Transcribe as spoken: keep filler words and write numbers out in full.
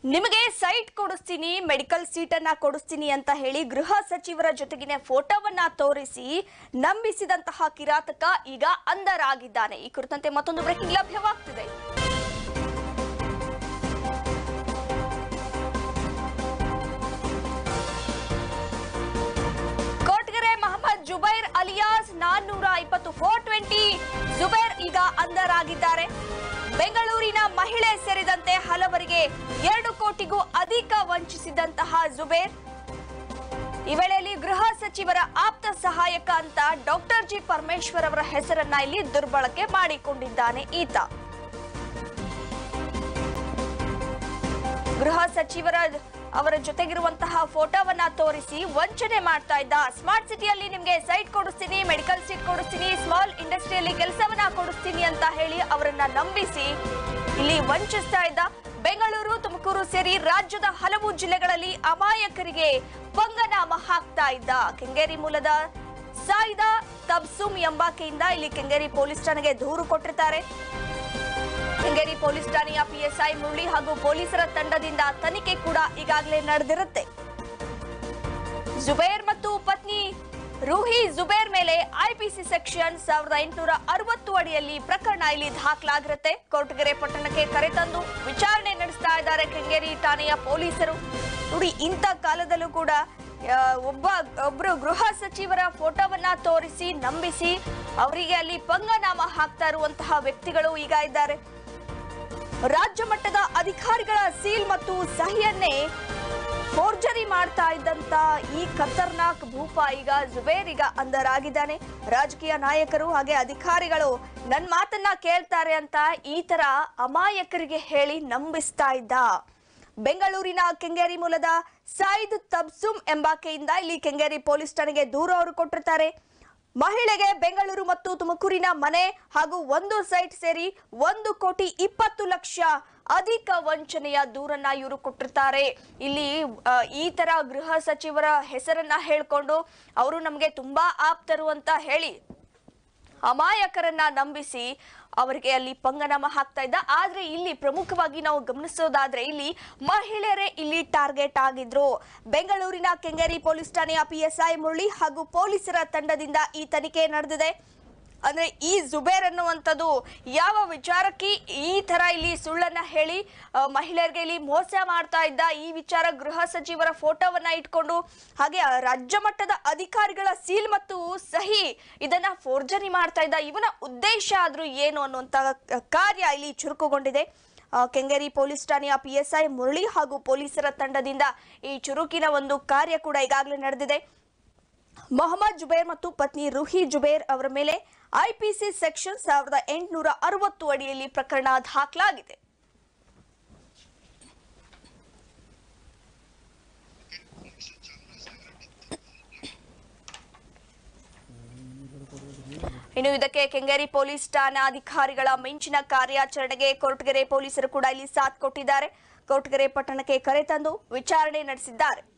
ನಿಮಗೆ ಸೈಟ್ ಕೊಡಿಸ್ತೀನಿ medical seat ಅನ್ನ ಕೊಡಿಸ್ತೀನಿ ಅಂತ ಹೇಳಿ ಗೃಹ ಸಚಿವರ ಜೊತೆಗಿನ ಫೋಟೋವನ್ನ ತೋರಿಸಿ ನಂಬಿಸಿದಂತಹ ಕಿರಾತಕ ಈಗ ಅಂಧರಾಗಿದ್ದಾನೆ. ಈ ಕುರಿತಂತೆ ಮತ್ತೊಂದು ಬ್ರೇಕಿಂಗ್ ಲಭ್ಯವಾಗ್ತಿದೆ. ಕೋಟ್ಗೆರೆ ಮೊಹಮ್ಮದ್ ಜುಬೈರ್ ಅಲಿಯಾಸ್ ನಾನ್ನೂರ ಇಪ್ಪತ್ತು ಫೋರ್ ಟ್ವೆಂಟಿ ಜುಬೈರ್ ಈಗ ಅಂಧರಾಗಿದ್ದಾರೆ. ಬೆಂಗಳೂರಿನ ಮಹಿಳೆ ಸೇರಿದಂತೆ ಹಲವರಿಗೆ ಎರಡು ಕೋಟಿಗೂ ಅಧಿಕ ವಂಚಿಸಿದಂತಹ ಜುಬೇರ್ ಈ ವೇಳೆಯಲ್ಲಿ ಗೃಹ ಸಚಿವರ ಆಪ್ತ ಸಹಾಯಕ ಅಂತ ಡಾಕ್ಟರ್ ಜಿ ಪರಮೇಶ್ವರ್ ಅವರ ಹೆಸರನ್ನ ಇಲ್ಲಿ ದುರ್ಬಳಕೆ ಮಾಡಿಕೊಂಡಿದ್ದಾನೆ ಈತ. ಗೃಹ ಸಚಿವರ ಅವರ ಜೊತೆಗಿರುವಂತಹ ಫೋಟೋವನ್ನ ತೋರಿಸಿ ವಂಚನೆ ಮಾಡ್ತಾ ಇದ್ದ. ಸ್ಮಾರ್ಟ್ ಸಿಟಿಯಲ್ಲಿ ನಿಮ್ಗೆ ಸೈಟ್ ಕೊಡಿಸ್ತೀನಿ, ಮೆಡಿಕಲ್ ಸೀಟ್ ಕೊಡಿಸ್ತೀನಿ, ಸ್ಮಾಲ್ ಇಂಡಸ್ಟ್ರಿಯಲ್ಲಿ ಕೆಲಸವನ್ನ ಕೊಡಿಸ್ತೀನಿ ಅಂತ ಹೇಳಿ ಅವರನ್ನ ನಂಬಿಸಿ ಇಲ್ಲಿ ವಂಚಿಸ್ತಾ ಇದ್ದ. ಬೆಂಗಳೂರು, ತುಮಕೂರು ಸೇರಿ ರಾಜ್ಯದ ಹಲವು ಜಿಲ್ಲೆಗಳಲ್ಲಿ ಅಮಾಯಕರಿಗೆ ಪಂಗನಾಮ ಹಾಕ್ತಾ ಇದ್ದ. ಕೆಂಗೇರಿ ಮೂಲದ ಸಾಯಿದಾ ತಬ್ಸುಮ್ ಎಂಬಾಕೆಯಿಂದ ಇಲ್ಲಿ ಕೆಂಗೇರಿ ಪೊಲೀಸ್ ಠಾಣೆಗೆ ದೂರು ಕೊಟ್ಟಿರ್ತಾರೆ. ಕೆಂಗೇರಿ ಪೊಲೀಸ್ ಠಾಣೆಯ ಪಿಎಸ್ಐ ಮುರಳಿ ಹಾಗೂ ಪೊಲೀಸರ ತಂಡದಿಂದ ತನಿಖೆ ಕೂಡ ಈಗಾಗಲೇ ನಡೆದಿರುತ್ತೆ. ಜುಬೇರ್ ಮತ್ತು ಪತ್ನಿ ರೂಹಿ ಜುಬೇರ್ ಮೇಲೆ ಐಪಿಸಿ ಸೆಕ್ಷನ್ ಸಾವಿರದ ಎಂಟುನೂರ ಅರವತ್ತು ಅಡಿಯಲ್ಲಿ ಪ್ರಕರಣ ಇಲ್ಲಿ ದಾಖಲಾಗಿರುತ್ತೆ. ಕೊರಟಗೆರೆ ಪಟ್ಟಣಕ್ಕೆ ಕರೆತಂದು ವಿಚಾರಣೆ ನಡೆಸ್ತಾ ಇದ್ದಾರೆ ಕೆಂಗೇರಿ ಠಾಣೆಯ ಪೊಲೀಸರು. ನೋಡಿ, ಇಂಥ ಕಾಲದಲ್ಲೂ ಕೂಡ ಒಬ್ಬ ಒಬ್ರು ಗೃಹ ಸಚಿವರ ಫೋಟೋವನ್ನ ತೋರಿಸಿ ನಂಬಿಸಿ ಅವರಿಗೆ ಅಲ್ಲಿ ಪಂಗನಾಮ ಹಾಕ್ತಾ ಇರುವಂತಹ ವ್ಯಕ್ತಿಗಳು ಈಗ ಇದ್ದಾರೆ. ರಾಜ್ಯ ಮಟ್ಟದ ಅಧಿಕಾರಿಗಳ ಸೀಲ್ ಮತ್ತು ಸಹಿಯನ್ನೇ ಫೋರ್ಜರಿ ಮಾಡ್ತಾ ಇದ್ದಂತ ಈ ಖತರ್ನಾಕ್ ಭೂಪ ಈಗ ಜುಬೇರ್ ಈಗ ಅಂಧರಾಗಿದ್ದಾನೆ. ರಾಜಕೀಯ ನಾಯಕರು ಹಾಗೆ ಅಧಿಕಾರಿಗಳು ನನ್ನ ಮಾತನ್ನ ಕೇಳ್ತಾರೆ ಅಂತ ಈ ತರ ಅಮಾಯಕರಿಗೆ ಹೇಳಿ ನಂಬಿಸ್ತಾ ಇದ್ದ. ಬೆಂಗಳೂರಿನ ಕೆಂಗೇರಿ ಮೂಲದ ಸಾಯಿದ್ ತಬ್ಸುಮ್ ಎಂಬಾಕೆಯಿಂದ ಇಲ್ಲಿ ಕೆಂಗೇರಿ ಪೊಲೀಸ್ ಠಾಣೆಗೆ ದೂರು ಅವರು ಕೊಟ್ಟಿರ್ತಾರೆ. ಮಹಿಳೆಗೆ ಬೆಂಗಳೂರು ಮತ್ತು ತುಮಕೂರಿನ ಮನೆ ಹಾಗೂ ಒಂದು ಸೈಟ್ ಸೇರಿ ಒಂದು ಕೋಟಿ ಇಪ್ಪತ್ತು ಲಕ್ಷ ಅಧಿಕ ವಂಚನೆಯ ದೂರನ್ನ ಇವರು ಕೊಟ್ಟಿರ್ತಾರೆ. ಇಲ್ಲಿ ಈ ತರ ಗೃಹ ಸಚಿವರ ಹೆಸರನ್ನ ಹೇಳ್ಕೊಂಡು ಅವರು ನಮ್ಗೆ ತುಂಬಾ ಆಪ್ತರು ಅಂತ ಹೇಳಿ ಅಮಾಯಕರನ್ನ ನಂಬಿಸಿ ಅವರಿಗೆ ಅಲ್ಲಿ ಪಂಗನಾಮ ಹಾಕ್ತಾ ಇದ್ದ. ಆದ್ರೆ ಇಲ್ಲಿ ಪ್ರಮುಖವಾಗಿ ನಾವು ಗಮನಿಸೋದಾದ್ರೆ ಇಲ್ಲಿ ಮಹಿಳೆಯರೇ ಇಲ್ಲಿ ಟಾರ್ಗೆಟ್ ಆಗಿದ್ರು. ಬೆಂಗಳೂರಿನ ಕೆಂಗೇರಿ ಪೊಲೀಸ್ ಠಾಣೆಯ ಪಿಎಸ್ಐ ಮುರಳಿ ಹಾಗೂ ಪೊಲೀಸರ ತಂಡದಿಂದ ಈ ತನಿಖೆ ನಡೆದಿದೆ. ಅಂದ್ರೆ ಈ ಜುಬೇರ್ ಅನ್ನುವಂಥದ್ದು ಯಾವ ವಿಚಾರಕ್ಕೆ ಈ ತರ ಇಲ್ಲಿ ಸುಳ್ಳನ್ನ ಹೇಳಿ ಮಹಿಳೆಯರಿಗೆ ಇಲ್ಲಿ ಮೋಸ ಮಾಡ್ತಾ ಇದ್ದ, ಈ ವಿಚಾರ ಗೃಹ ಸಚಿವರ ಫೋಟೋವನ್ನ ಇಟ್ಕೊಂಡು ಹಾಗೆ ರಾಜ್ಯ ಮಟ್ಟದ ಅಧಿಕಾರಿಗಳ ಸೀಲ್ ಮತ್ತು ಸಹಿ ಇದನ್ನ ಫೋರ್ಜರಿ ಮಾಡ್ತಾ ಇದ್ದ, ಇವನ ಉದ್ದೇಶ ಆದ್ರೂ ಏನು ಅನ್ನುವಂತ ಕಾರ್ಯ ಇಲ್ಲಿ ಚುರುಕುಗೊಂಡಿದೆ. ಕೆಂಗೇರಿ ಪೊಲೀಸ್ ಠಾಣೆಯ ಪಿಎಸ್ಐ ಮುರಳಿ ಹಾಗೂ ಪೊಲೀಸರ ತಂಡದಿಂದ ಈ ಚುರುಕಿನ ಒಂದು ಕಾರ್ಯ ಕೂಡ ಈಗಾಗಲೇ ನಡೆದಿದೆ. ಮೊಹಮ್ಮದ್ ಜುಬೇರ್ ಮತ್ತು ಪತ್ನಿ ರೂಹಿ ಜುಬೇರ್ ಅವರ ಮೇಲೆ ಐಪಿಸಿ ಸೆಕ್ಷನ್ ಸಾವಿರದ ಎಂಟುನೂರ ಅರವತ್ತು ಅಡಿಯಲ್ಲಿ ಪ್ರಕರಣ ದಾಖಲಾಗಿದೆ. ಇನ್ನು ಇದಕ್ಕೆ ಕೆಂಗೇರಿ ಪೊಲೀಸ್ ಠಾಣಾ ಅಧಿಕಾರಿಗಳ ಮಿಂಚಿನ ಕಾರ್ಯಾಚರಣೆಗೆ ಕೊರಟಗೆರೆ ಪೊಲೀಸರು ಕೂಡ ಇಲ್ಲಿ ಸಾಥ್ ಕೊಟ್ಟಿದ್ದಾರೆ. ಕೊರಟಗೆರೆ ಪಟ್ಟಣಕ್ಕೆ ಕರೆತಂದು ವಿಚಾರಣೆ ನಡೆಸಿದ್ದಾರೆ.